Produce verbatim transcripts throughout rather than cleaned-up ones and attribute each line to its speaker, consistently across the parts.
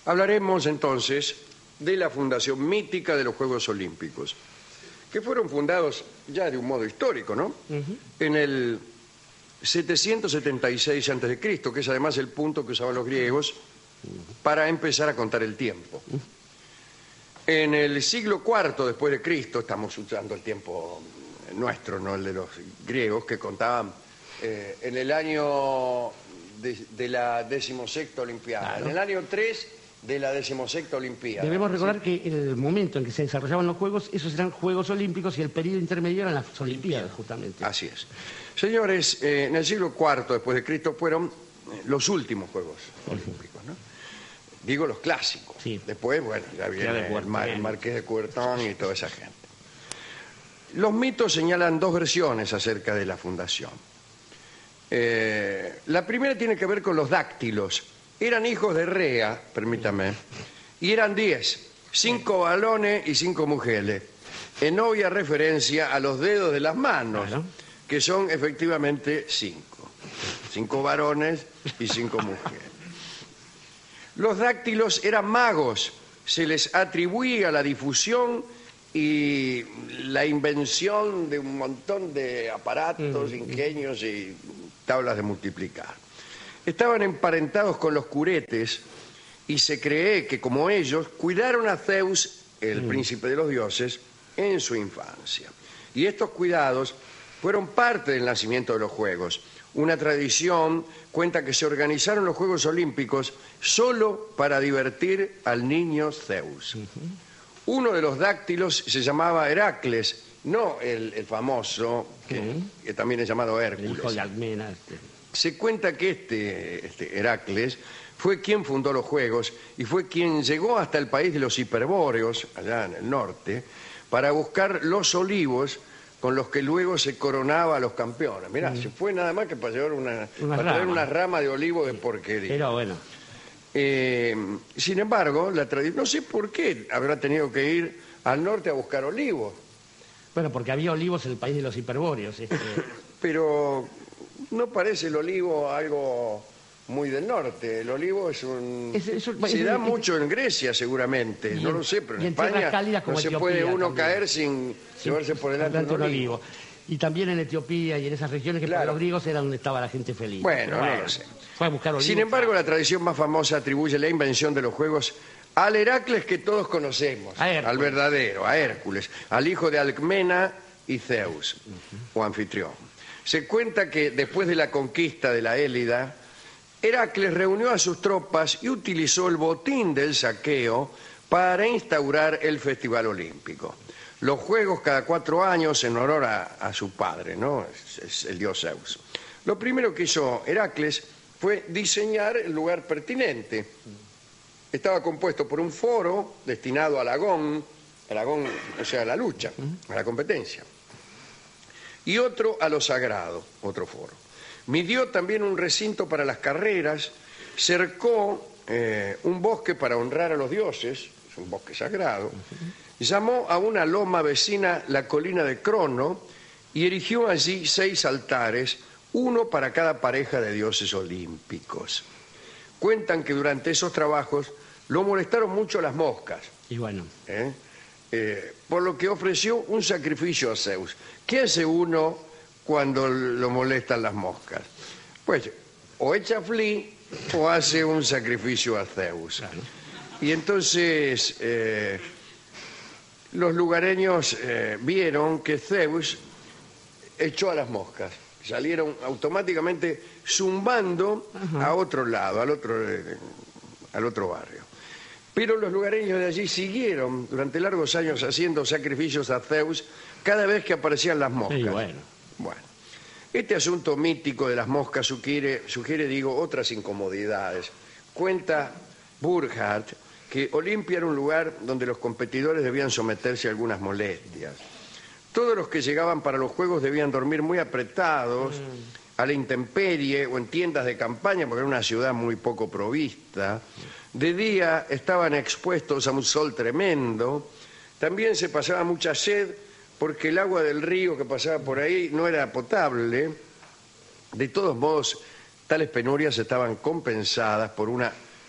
Speaker 1: Hablaremos entonces de la fundación mítica de los Juegos Olímpicos, que fueron fundados ya de un modo histórico, ¿no? Uh-huh. En el setecientos setenta y seis antes de Cristo, que es además el punto que usaban los griegos para empezar a contar el tiempo. Uh-huh. En el siglo cuarto después de Cristo, estamos usando el tiempo nuestro, no el de los griegos, que contaban eh, en el año de, de la decimosexta Olimpiada. Claro. En el año tres de la decimosexta Olimpiada.
Speaker 2: Debemos recordar ¿sí? que en el momento en que se desarrollaban los Juegos, esos eran Juegos Olímpicos y el periodo intermedio eran las Olimpiadas, justamente.
Speaker 1: Así es. Señores, eh, en el siglo cuarto después de Cristo fueron eh, los últimos Juegos Olímpicos, ¿no? Digo los clásicos. Sí. Después, bueno, ya viene el, Mar, el Marqués de Coubertin y toda esa gente. Los mitos señalan dos versiones acerca de la fundación. Eh, la primera tiene que ver con los dáctilos. Eran hijos de Rea, permítame, y eran diez, cinco varones y cinco mujeres, en obvia referencia a los dedos de las manos, claro, que son efectivamente cinco. Cinco varones y cinco mujeres. Los dáctilos eran magos, se les atribuía la difusión y la invención de un montón de aparatos, mm. ingenios y tablas de multiplicar. Estaban emparentados con los curetes y se cree que, como ellos, cuidaron a Zeus, el mm. príncipe de los dioses, en su infancia. Y estos cuidados fueron parte del nacimiento de los Juegos. Una tradición cuenta que se organizaron los Juegos Olímpicos solo para divertir al niño Zeus. Uh-huh. Uno de los dáctilos se llamaba Heracles, no el, el famoso, que, uh-huh. que también es llamado Hércules.
Speaker 2: El hijo de Almena. Este.
Speaker 1: Se cuenta que este, este Heracles fue quien fundó los Juegos y fue quien llegó hasta el país de los hiperbóreos, allá en el norte, para buscar los olivos con los que luego se coronaba a los campeones. Mirá, mm. se fue nada más que para llevar una, una para traer una rama de olivo de porquería.
Speaker 2: Pero bueno.
Speaker 1: Eh, sin embargo, la tradición, no sé por qué habrá tenido que ir al norte a buscar olivos.
Speaker 2: Bueno, porque había olivos en el país de los hiperbóreos. Este...
Speaker 1: Pero no parece el olivo algo muy del norte. El olivo es un... Es, es, es, se es, da es, mucho en Grecia seguramente, no en, lo sé, pero en, en España no se puede uno también caer sin sí, llevarse por delante un olivo. olivo.
Speaker 2: Y también en Etiopía y en esas regiones que claro, para los griegos era donde estaba la gente feliz.
Speaker 1: Bueno, bueno no lo sé.
Speaker 2: Fue a buscar olivos.
Speaker 1: Sin embargo, la tradición más famosa atribuye la invención de los Juegos al Heracles que todos conocemos, al verdadero, a Hércules, al hijo de Alcmena y Zeus, uh-huh. o anfitrión. Se cuenta que después de la conquista de la Élida, Heracles reunió a sus tropas y utilizó el botín del saqueo para instaurar el Festival Olímpico. Los Juegos cada cuatro años en honor a, a su padre, ¿no? Es, es el dios Zeus. Lo primero que hizo Heracles fue diseñar el lugar pertinente. Estaba compuesto por un foro destinado al agón, al agón, o sea, a la lucha, a la competencia, y otro a lo sagrado, otro foro. Midió también un recinto para las carreras, cercó eh, un bosque para honrar a los dioses, es un bosque sagrado, llamó a una loma vecina la colina de Crono y erigió allí seis altares, uno para cada pareja de dioses olímpicos. Cuentan que durante esos trabajos lo molestaron mucho las moscas.
Speaker 2: Y bueno.
Speaker 1: ¿Eh? Eh, por lo que ofreció un sacrificio a Zeus. ¿Qué hace uno cuando lo molestan las moscas? Pues o echa flea o hace un sacrificio a Zeus. Claro. Y entonces eh, los lugareños eh, vieron que Zeus echó a las moscas. Salieron automáticamente zumbando Ajá. a otro lado, al otro, eh, al otro barrio. Pero los lugareños de allí siguieron durante largos años haciendo sacrificios a Zeus cada vez que aparecían las moscas.
Speaker 2: Sí, bueno.
Speaker 1: Bueno, este asunto mítico de las moscas sugiere, sugiere, digo, otras incomodidades. Cuenta Burkhardt que Olimpia era un lugar donde los competidores debían someterse a algunas molestias. Todos los que llegaban para los Juegos debían dormir muy apretados, mm. a la intemperie o en tiendas de campaña, porque era una ciudad muy poco provista. De día estaban expuestos a un sol tremendo. También se pasaba mucha sed porque el agua del río que pasaba por ahí no era potable. De todos modos, tales penurias estaban compensadas por una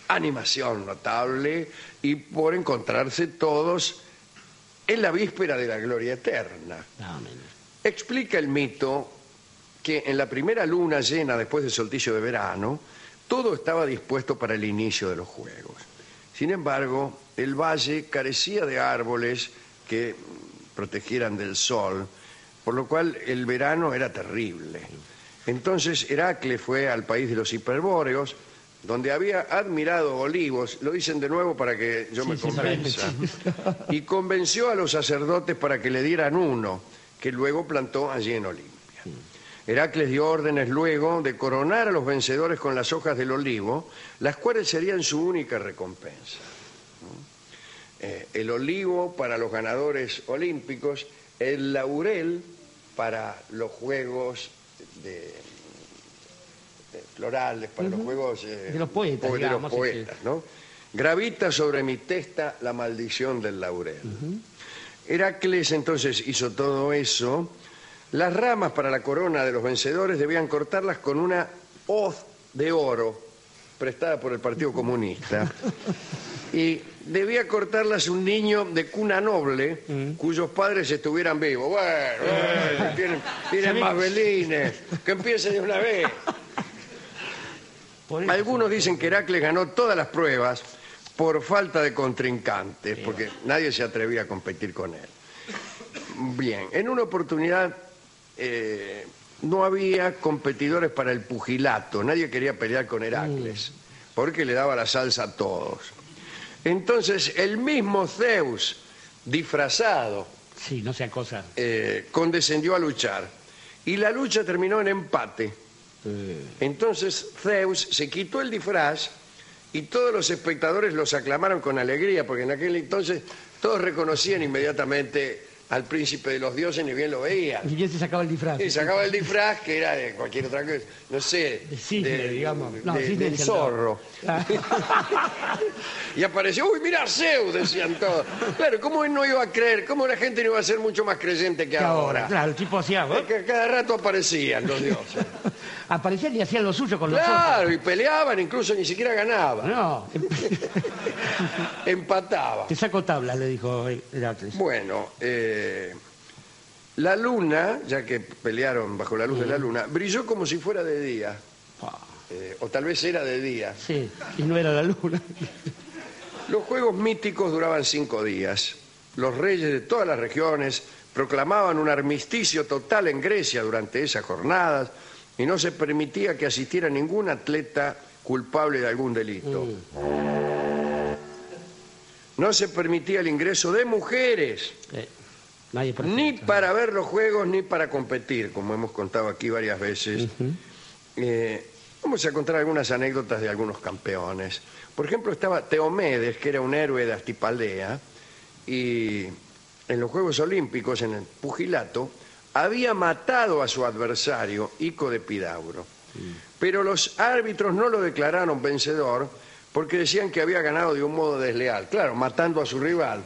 Speaker 1: animación notable y por encontrarse todos en la víspera de la gloria eterna.
Speaker 2: Amén.
Speaker 1: Explica el mito que en la primera luna llena después del solsticio de verano, todo estaba dispuesto para el inicio de los juegos. Sin embargo, el valle carecía de árboles que protegieran del sol, por lo cual el verano era terrible. Entonces Heracles fue al país de los hiperbóreos, donde había admirado olivos, lo dicen de nuevo para que yo
Speaker 2: Sí,
Speaker 1: me
Speaker 2: sí,
Speaker 1: convenza,
Speaker 2: sí.
Speaker 1: y convenció a los sacerdotes para que le dieran uno, que luego plantó allí en Olimpia. Heracles dio órdenes luego de coronar a los vencedores con las hojas del olivo, las cuales serían su única recompensa. Eh, el olivo para los ganadores olímpicos, el laurel para los juegos de, de florales, para uh-huh. los juegos eh,
Speaker 2: de los poetas,
Speaker 1: de
Speaker 2: digamos,
Speaker 1: los poetas, sí, sí. ¿no? Gravita sobre mi testa la maldición del laurel. Uh-huh. Heracles entonces hizo todo eso. Las ramas para la corona de los vencedores debían cortarlas con una hoz de oro prestada por el Partido Comunista y debía cortarlas un niño de cuna noble mm. cuyos padres estuvieran vivos. Bueno, bueno tienen, tienen más velines, que empiece de una vez. Algunos dicen que Heracles ganó todas las pruebas por falta de contrincantes, porque nadie se atrevía a competir con él. Bien, en una oportunidad eh, no había competidores para el pugilato, nadie quería pelear con Heracles, porque le daba la salsa a todos. Entonces el mismo Zeus, disfrazado,
Speaker 2: sí, no sea cosa.
Speaker 1: Eh, condescendió a luchar, y la lucha terminó en empate. Eh. Entonces Zeus se quitó el disfraz y todos los espectadores los aclamaron con alegría, porque en aquel entonces todos reconocían inmediatamente al príncipe de los dioses, ni bien lo veían.
Speaker 2: Y bien se sacaba el disfraz.
Speaker 1: Y sacaba el disfraz, que era de cualquier otra cosa, no sé,
Speaker 2: de cisne,
Speaker 1: de,
Speaker 2: digamos.
Speaker 1: De,
Speaker 2: no,
Speaker 1: de,
Speaker 2: cisne
Speaker 1: del zorro. Ah. Y apareció, uy, mira Zeus, decían todos. Claro, ¿cómo no iba a creer? ¿Cómo la gente no iba a ser mucho más creyente que, que ahora? ahora?
Speaker 2: Claro, el tipo hacía, ¿eh?
Speaker 1: Que cada rato aparecían los dioses.
Speaker 2: Aparecían y hacían lo suyo con los
Speaker 1: otros. Claro,
Speaker 2: otros.
Speaker 1: Y peleaban, incluso ni siquiera ganaban.
Speaker 2: No.
Speaker 1: Empataban.
Speaker 2: Te saco tablas, le dijo Heracles.
Speaker 1: Bueno, eh... la luna, ya que pelearon bajo la luz mm. de la luna, brilló como si fuera de día. Eh, o tal vez era de día.
Speaker 2: Sí, y no era la luna.
Speaker 1: Los juegos míticos duraban cinco días. Los reyes de todas las regiones proclamaban un armisticio total en Grecia durante esas jornadas y no se permitía que asistiera ningún atleta culpable de algún delito. Mm. No se permitía el ingreso de mujeres. Eh.
Speaker 2: Nadie
Speaker 1: ni para ver los juegos ni para competir, como hemos contado aquí varias veces. Uh-huh. eh, vamos a contar algunas anécdotas de algunos campeones. Por ejemplo, estaba Teomedes, que era un héroe de Astipaldea, y en los Juegos Olímpicos, en el pugilato, había matado a su adversario, Ico de Epidauro. Uh-huh. Pero los árbitros no lo declararon vencedor porque decían que había ganado de un modo desleal. Claro, matando a su rival.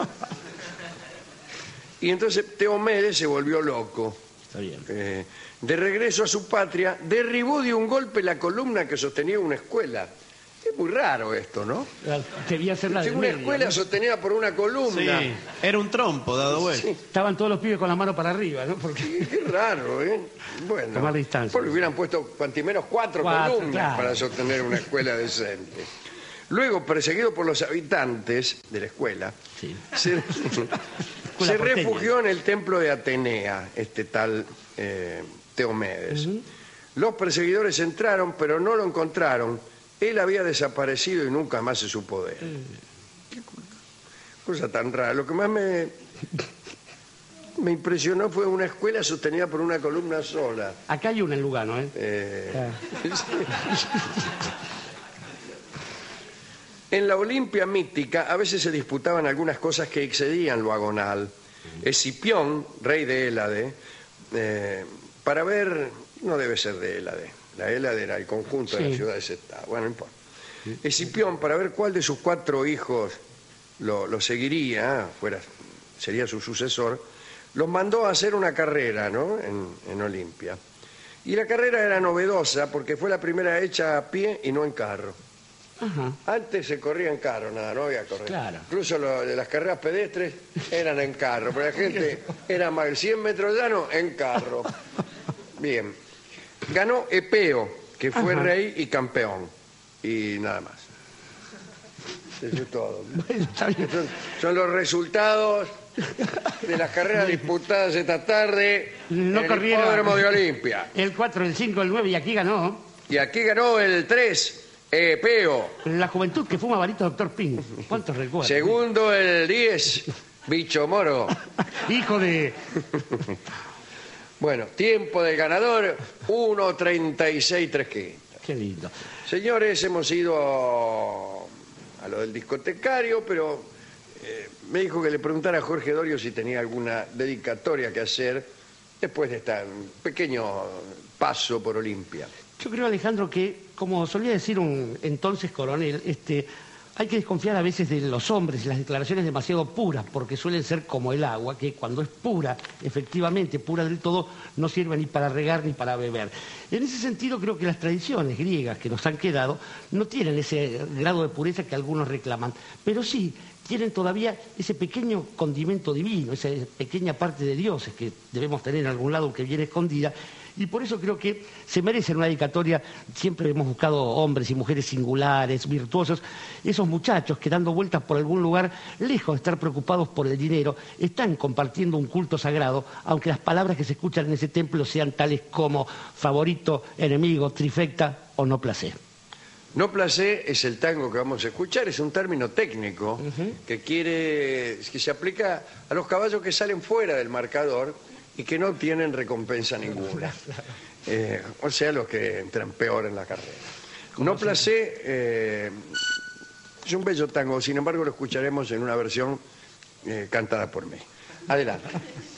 Speaker 1: Y entonces Teomedes se volvió loco.
Speaker 2: Está bien.
Speaker 1: Eh, de regreso a su patria, derribó de un golpe la columna que sostenía una escuela. Es muy raro esto, ¿no?
Speaker 2: Debía ser la de
Speaker 1: una
Speaker 2: medio,
Speaker 1: escuela, ¿no? Sostenida por una columna.
Speaker 3: Sí, era un trompo dado vuelta. Sí.
Speaker 2: Estaban todos los pibes con la mano para arriba, ¿no? Porque...
Speaker 1: Sí, qué raro, ¿eh? Bueno,
Speaker 2: tomar distancia.
Speaker 1: Porque hubieran puesto cuantimenos cuatro, cuatro columnas claro. para sostener una escuela decente. Luego, perseguido por los habitantes de la escuela, sí. se, se refugió en el templo de Atenea, este tal eh, Teomedes. Uh-huh. Los perseguidores entraron, pero no lo encontraron. Él había desaparecido y nunca más se supo de él. Uh-huh. Qué cosa tan rara. Lo que más me, me impresionó fue una escuela sostenida por una columna sola.
Speaker 2: Acá hay una en Lugano, ¿eh?
Speaker 1: eh ah. En la Olimpia mítica a veces se disputaban algunas cosas que excedían lo agonal. Escipión, rey de Hélade, eh, para ver, no debe ser de Hélade, la Hélade era el conjunto sí. de las ciudades estados, bueno, no importa. Escipión, para ver cuál de sus cuatro hijos lo, lo seguiría, fuera, sería su sucesor, los mandó a hacer una carrera, ¿no? en, en Olimpia. Y la carrera era novedosa porque fue la primera hecha a pie y no en carro.
Speaker 2: Ajá.
Speaker 1: Antes se corría en carro, nada, no había correr.
Speaker 2: Claro.
Speaker 1: Incluso lo de las carreras pedestres eran en carro, pero la gente era más cien metros llano en carro. Bien. Ganó Epeo, que fue
Speaker 2: Ajá.
Speaker 1: rey y campeón. Y nada más. Eso es todo.
Speaker 2: Bueno, está bien.
Speaker 1: Son, son los resultados de las carreras disputadas esta tarde
Speaker 2: No
Speaker 1: en el
Speaker 2: corrieron.
Speaker 1: hipódromo de Olimpia.
Speaker 2: El cuatro, el cinco, el nueve y aquí ganó
Speaker 1: Y aquí ganó el tres, Epeo.
Speaker 2: la juventud que fuma varito doctor Ping. ¿Cuántos recuerdos?
Speaker 1: Segundo, el diez, Bicho Moro.
Speaker 2: Hijo de...
Speaker 1: Bueno, tiempo del ganador, uno treinta y seis trescientos.
Speaker 2: Qué lindo.
Speaker 1: Señores, hemos ido a lo del discotecario, pero eh, me dijo que le preguntara a Jorge Dorio si tenía alguna dedicatoria que hacer después de este pequeño paso por Olimpia.
Speaker 2: Yo creo, Alejandro, que, como solía decir un entonces coronel, este, hay que desconfiar a veces de los hombres y las declaraciones demasiado puras, porque suelen ser como el agua, que cuando es pura, efectivamente pura del todo, no sirve ni para regar ni para beber. En ese sentido, creo que las tradiciones griegas que nos han quedado no tienen ese grado de pureza que algunos reclaman, pero sí tienen todavía ese pequeño condimento divino, esa pequeña parte de dioses que debemos tener en algún lado que viene escondida. Y por eso creo que se merecen una dedicatoria. Siempre hemos buscado hombres y mujeres singulares, virtuosos, esos muchachos que dando vueltas por algún lugar, lejos de estar preocupados por el dinero, están compartiendo un culto sagrado, aunque las palabras que se escuchan en ese templo sean tales como favorito, enemigo, trifecta o no placé.
Speaker 1: No placé es el tango que vamos a escuchar, es un término técnico uh-huh. que quiere que se aplica a los caballos que salen fuera del marcador y que no tienen recompensa ninguna. Eh, o sea, los que entran peor en la carrera. No placé eh, es un bello tango, sin embargo lo escucharemos en una versión eh, cantada por mí. Adelante.